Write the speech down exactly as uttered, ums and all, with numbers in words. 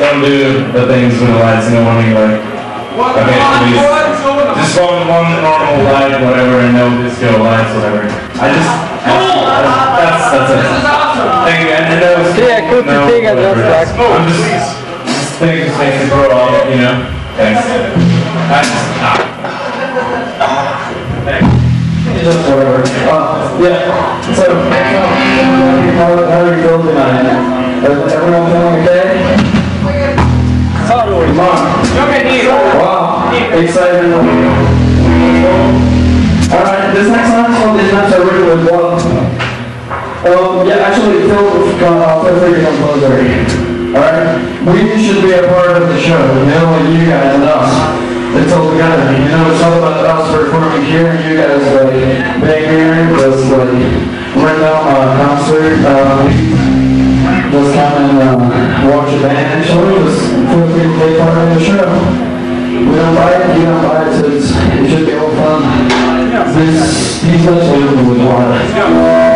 don't do the things with the lights, you know what I mean? Like, okay, please. Just one, one normal light, whatever, and no disco lights, whatever. I just, that's, that's it. Thank you, and no, yeah, cool to take it, that's like. I'm just, just thinking things to grow up, you know? Thanks. Thanks. Just whatever. Uh, yeah. So, how, how are you feeling tonight? Everyone feeling okay? Come on. Wow. Excited. Alright, this next song is called This Nights Are Written With Love. Um, yeah, actually, Phil, uh, feel free to come closer. Alright? We should be a part of the show, you know, like you guys and us. It's all together, you know, it's all about us performing here, and you guys, like, being here, just, like, run down a concert, uh, just come and, uh, watch a band, and show just feel free to take part in the show. We don't buy it, you don't buy it, so it's, it should be all fun. This, these guys are living with water.